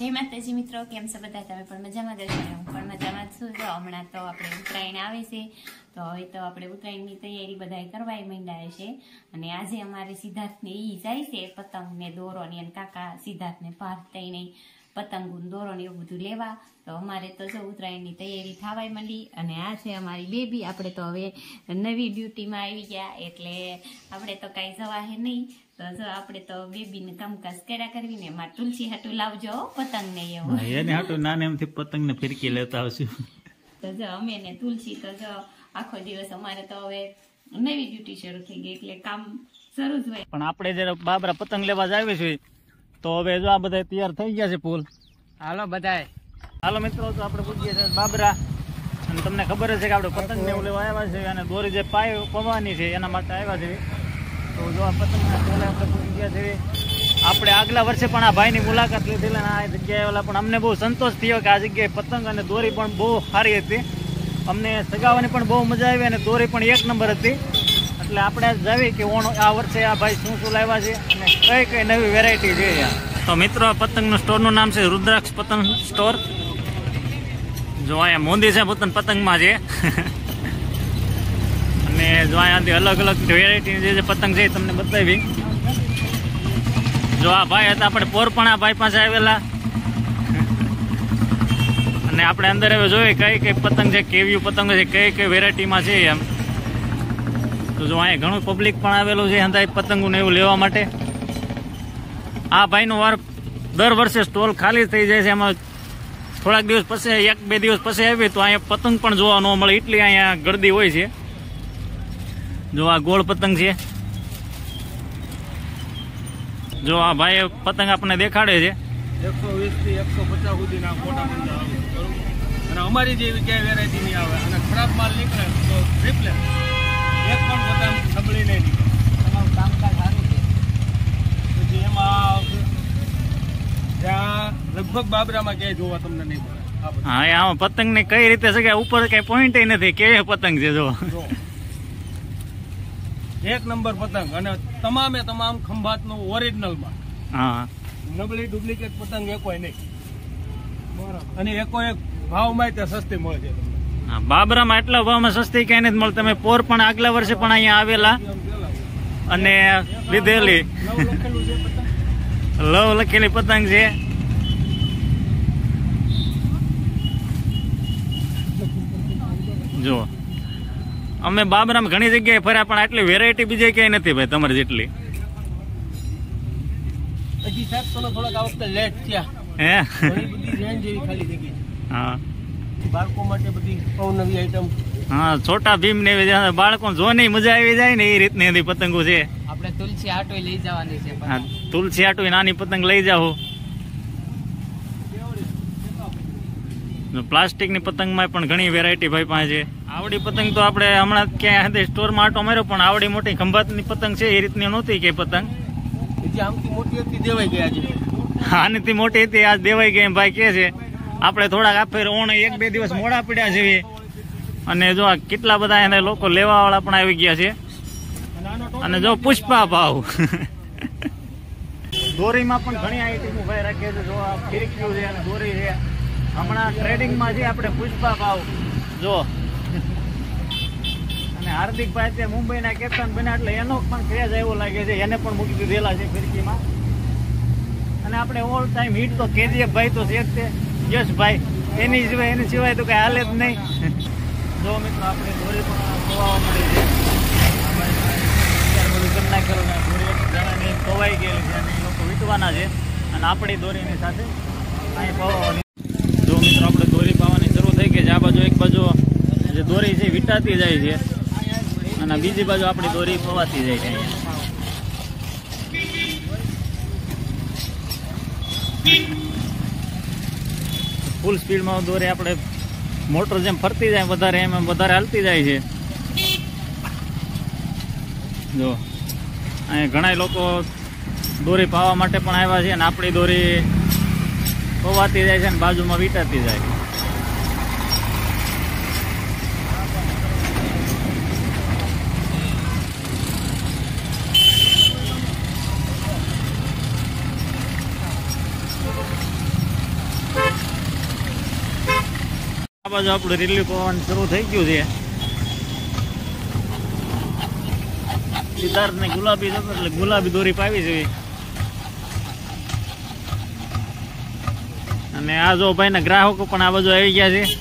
जय माताजी मित्रों, केम छो बधा? तमे पण मजामां जशो ने हुं पण मजामां ज छुं। तो हमणां तो आपणे उतरायण आवे छे, तो हवे तो आपणे उतरायणनी तैयारी बधाय करवाय मंड्या छे। अने आजे अमारे सिद्धार्थने ई जाय छे पतंग ने दोरो ने काका सिद्धार्थने पार्थईने पतंगो दोरो ने एवुं बधुं लेवा। तो अमारे तो जो उतरायणनी तैयारी थवाय मंडी। अने आ छे अमारी बेबी। आपणे तो हवे नवी ड्यूटीमां आवी गया एटले आपणे तो काई जवाय नहीं। तो जो आपणे तो बेबीने कामकाज कर्या करवीने मार तुलसी हाटू लावजो पतंग ने एवुं एने हाटू नानेमथी पतंग ने फिरकी लेता आवशुं। तो जो अमे ने तुलसी तो जो आखो दिवस अमारे तो हवे नवी ड्यूटी शरू थई गई एटले काम शरू ज होय। पण आपणे जे बाबरा पतंग लेवा जावे छे तो हवे जो आ बधाय तैयार થઈ ગયા છે ફૂલ। હાલો બધાય, હાલો મિત્રો, તો આપણે પૂછીએ છે બાબરા અને તમને ખબર છે કે આપણે પતંગ ને લેવા આવ્યા છે અને દોરી જે પાય પવાની છે એના માટે આવ્યા છે। તો જો આ પતંગના ટોલે આપણે પૂછી ગયા છે। આપણે આગલા વર્ષે પણ આ ભાઈની મુલાકાત લીધેલી અને આ જગ્યાએ ઓલા પણ અમને બહુ સંતોષ થયો કે આ જગ્યાએ પતંગ અને દોરી પણ બહુ સારી હતી। અમને સગાવાની પણ બહુ મજા આવી અને દોરી પણ એક નંબર હતી। એટલે આપણે જાવી કે આ વર્ષે આ ભાઈ શું શું લાવ્યા છે અને કઈ કઈ નવી વેરાયટી છે। તો મિત્રો, આ પતંગનું સ્ટોરનું નામ છે રુદ્રાક્ષ પતંગ સ્ટોર। જો અહીંયા મોદી છે પતંગમાં છે અને જો અહીંયાથી અલગ અલગ વેરાયટી જે પતંગ છે તમને બતાવી। જો આ ભાઈ હતા આપણે પોરપણા ભાઈ પાસે આવેલા અને આપણે અંદર હવે જોઈએ કઈ કઈ પતંગ છે, કેવી પતંગ છે, કઈ કઈ વેરાયટીમાં છે એમ। તો જો અહીંયા ઘણું પબ્લિક પણ આવેલું છે અંદર પતંગો ને એવું લેવા માટે। આ ભાઈનો વાર દર વર્ષે સ્ટોલ ખાલી થઈ જાય છે। એમાં થોડાક દિવસ પછી, એક બે દિવસ પછી આવી તો અહીંયા પતંગ પણ જોવા ન મળે એટલી અહીંયા ગળદી હોય છે। જો આ ગોળ પતંગ છે। જો આ ભાઈ પતંગ આપણને દેખાડે છે 120 થી 150 સુધીના મોટા પતંગ આવે અને અમારી જેવી ક્યાંય વેરાયટી નહીં આવે અને ખરાબ માલ નીકળે તો રિપ્લેસ એક પણ પતંગ સબળી નહીં નીકળે। તમારું કામકાજ સારું છે। પછી એમાં જ્યાં લગભગ બાબરામાં ક્યાંય જોવા તમને નહીં મળે। હા, આમાં પતંગ ને કઈ રીતે છે કે ઉપર કઈ પોઈન્ટ નથી, કેવી પતંગ છે જો એક નંબર પતંગ અને તમામે તમામ ખંભાતનું ઓરિજિનલમાં। હા, નબળી ડુપ્લિકેટ પતંગ એકોય નહીં અને એકો એક ભાવમાં તે સસ્તી મળે છે। હા, બાબરામાં એટલા ભાવમાં સસ્તી ક્યાંય નથી મળે। તમે પોર પણ આગલા વર્ષે પણ અહીંયા આવેલા અને લીધેલી લવ લખેલી પતંગ છે। જો અમે બાબરામાં ઘણી જગ્યાએ ફર્યા પણ આટલી વેરાયટી બીજે ક્યાંય નથી ભાઈ તમારી જેટલી। હજી સાહેબ થોડાક આ વખતે લેટ થયા હે? ઘણી બધી રેન્જ એવી ખાલી થઈ ગઈ છે। હા, બાળકો માટે બધી અવનવી આઈટમ। હા, છોટા ભીમ ને બાળકો જોવાની મજા આવી જાય ને એ રીતની બધી પતંગો છે। આપણે તુલસી આટો લઈ જવાની છે। હા, તુલસી આટુ નાની પતંગ લઈ જાઓ। પ્લાસ્ટિક ની પતંગમાં પણ ઘણી વેરાયટી ભાઈ પાસે છે। આવડી પતંગ તો આપણે હમણાં ક્યાંય સ્ટોરમાં આટો માર્યો પણ આવડી મોટી ખંભાતની પતંગ છે એ રીતની નહોતી કે પતંગ। આમથી મોટી હતી દેવાઈ ગયા છે। આનીથી મોટી હતી આજ દેવાઈ ગઈ ભાઈ કે છે। આપણે થોડાક આપે ઓણ એક બે દિવસ મોડા પડ્યા છે અને જો કેટલા બધા એને લોકો લેવા વાળા પણ આવી ગયા છે। અને જો પુષ્પા ભાવ દોરીમાં પણ ઘણી આઈટમો ભાઈ રાખે છે। જો આ ફિરકીઓ છે અને દોરી છે। હમણાં ટ્રેડિંગમાં છે આપણે પુષ્પા ભાવ જો અને હાર્દિકભાઈ અત્યારે મુંબઈના કેપ્ટન બન્યા એટલે એનો પણ ક્રેઝ એવો લાગે છે, એને પણ મૂકી દીધેલા છે ફિરકીમાં। અને આપણે ઓલ ટાઈમ હિટ તો કેજીએફ ભાઈ તો છે જ તે યશભાઈ, એની સિવાય તો કઈ હાલે જ નહીં। જો મિત્રો આપણે દોરી પણ ખોવાવા મળી છે, બધું કરી નાખેલું ને દોરી જણાની ખોવાઈ ગયેલી છે અને એ લોકો વીટવાના છે અને આપણી દોરીની સાથે અહીં પવાવાની। જો મિત્રો આપણે દોરી પાવાની શરૂ થઈ ગઈ છે। આ બાજુ એક બાજુ જે દોરી છે વીટાતી જાય છે અને બીજી બાજુ આપણી દોરી પવાતી જાય છે અહીંયા। ફૂલ સ્પીડમાં દોરી આપણે મોટર જેમ ફરતી જાય વધારે એમ વધારે હાલતી જાય છે। જો અહીંયા ઘણા લોકો દોરી પાવા માટે પણ આવ્યા છે અને આપણી દોરી પવાતી જાય છે અને બાજુમાં વીટાતી જાય। બાજુ આપણું રીલી પવન શરૂ થઈ ગયું છે. સિદ્ધાર્થ ને ગુલાબી એટલે ગુલાબી દોરી પાવી છે. અને આ જો ભાઈ ના ગ્રાહકો પણ આ બાજુ આવી ગયા છે.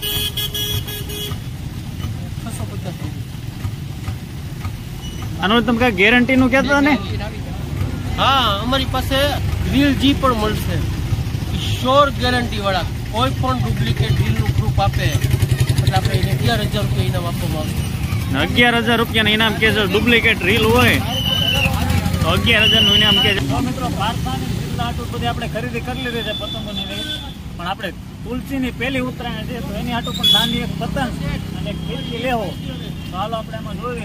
આનું તમે કઈ ગેરંટી નું કહેતા ને? હા, અમારી પાસે રીલ જી પણ મળશે, શ્યોર ગેરંટી વાળા. કોઈ પણ ડુપ્લિકેટ રીલ નું પ્રૂફ આપે એટલે આપણે એને 11,000 રૂપિયા ઇનામ આપવામાં આવશે. 11,000 રૂપિયાનું ઇનામ કે છે. ડુપ્લિકેટ રીલ હોય તો 11,000 નું ઇનામ કે છે. મિત્રો બધી આપણે ખરીદી કરી લીધી છે પતંગોની. પણ આપણે તુલસીની પહેલી ઉત્તરાયણ છે તો એની હાટું પણ નાની એક પતંગ અને એક ફિરકી લેવો. તો હાલો આપણે એમાં જોઈએ.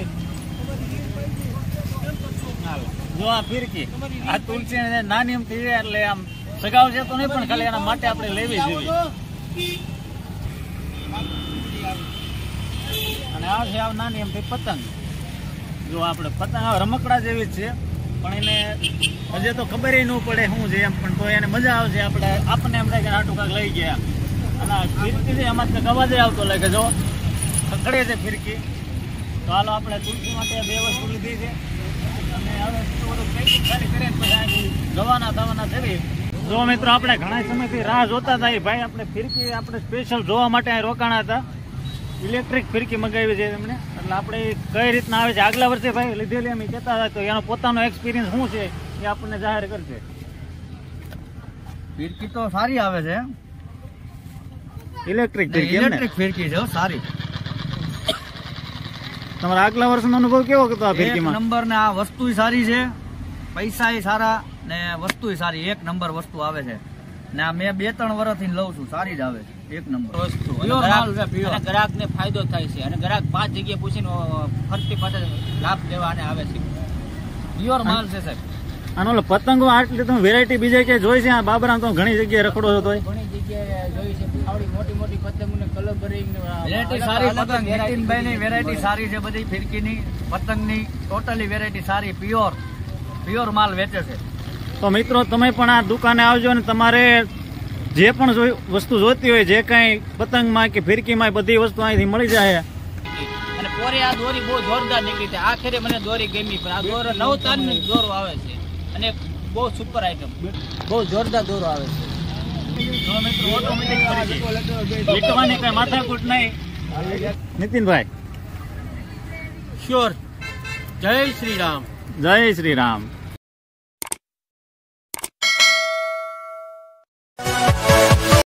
જો આ ફિરકી આ તુલસી નાની એમથી છે એટલે આમ સગાવ છે તો નહીં, પણ ખાલી એના માટે આપણે લેવી જોઈએ. અને આ છે નાની એમથી પતંગ. જો આપણે પતંગ રમકડા જેવી જ છે, પણ એને હજે તો ખબર ન પડે શું છે એમ, પણ તો એને મજા આવશે. આપણને એમ થાય કે આટું કાંક લઈ ગયા. અને આ ફિરકી છે એમાં કંઈક અવાજ આવતો લાગે. જો ખકડે છે ફિરકી. તો હાલો આપણે તુલસી માટે 2 વસ્તુ લીધી છે. અને હવે બધું પેકિંગ ખાલી કરીને પછી જવાના થવાના થઈ. જો મિત્રો આપણે ઘણા સમયથી રાહ જોતા હતા. ભાઈ આપણે ફિરકી આપણે સ્પેશિયલ જોવા માટે અહીં રોકાણા હતા. ઇલેક્ટ્રિક ફિરકી મંગાવી છે એમણે. એટલે આપણે કઈ રીતના આવે છે, આગલા વર્ષે ભાઈ લીધેલી એમ કહેતા હતા, તો એનો પોતાનો એક્સપિરિયન્સ શું છે એ આપણને જાહેર કરશે. ફિરકી તો સારી આવે છે. ઇલેક્ટ્રિક ફિરકી, ઇલેક્ટ્રિક ફિરકી છે સારી. તમારા આગલા વર્ષનો અનુભવ કેવો હતો આ ફિરકીમાં? નંબર ને આ વસ્તુ સારી છે, પૈસા સારા ને વસ્તુ સારી. 1 નંબર વસ્તુ આવે છે. ને આ મેં 2-3 વર્ષથી લઉં છું, સારી જ આવે છે. 1 નંબર વસ્તુ. ગ્રાહક ને ફાયદો થાય છે અને ગ્રાહક 5 જગ્યાએ પૂછીને ફરતી પાછળ લાભ લેવા આવે છે. પ્યોર માલ છે સાહેબ. આનો પતંગો આટલી તમે વેરાયટી બીજે ક્યાંય જોઈ છે? આ બાબરા તો ઘણી જગ્યાએ રખડો છો તોય ઘણી જગ્યાએ જોઈ છે. આવડી મોટી મોટી પતંગ ને કલર ભરી વેરાયટી સારી. પતંગ નીતિનભાઈ ની વેરાયટી સારી છે બધી. ફિરકીની પતંગની ટોટલી વેરાયટી સારી. પ્યોર માલ વેચે છે. તો મિત્રો તમે પણ આ દુકાને આવજો અને તમારે જે પણ વસ્તુ જોઈતી હોય, જે કાંઈ પતંગમાં કે ફિરકીમાં, બધી વસ્તુ અહીંથી મળી જાય. અને પોરે આ દોરી બહુ જોરદાર નીકળી છે. આખરે મને દોરી ગમી, પણ આ દોરો 9 તારની દોરો આવે છે અને બહુ સુપર આઈટમ, બહુ જોરદાર દોરો આવે છે. મિત્રો ઓટોમેટિક લીટવાની કઈ માથાકૂટ નહીં. નીતિનભાઈ શ્યોર. જય શ્રી રામ. જય શ્રી રામ.